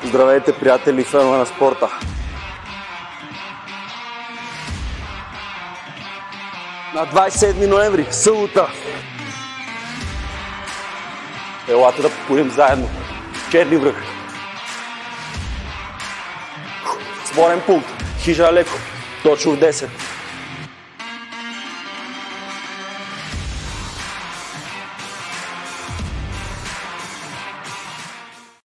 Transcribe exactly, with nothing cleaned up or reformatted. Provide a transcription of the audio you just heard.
Здравейте, приятели, фенове на спорта! На двадесет и седми ноември, събота! Елате да покурим заедно. Черни връх. Сборен пункт. Хижа Алеко. Точно в десет.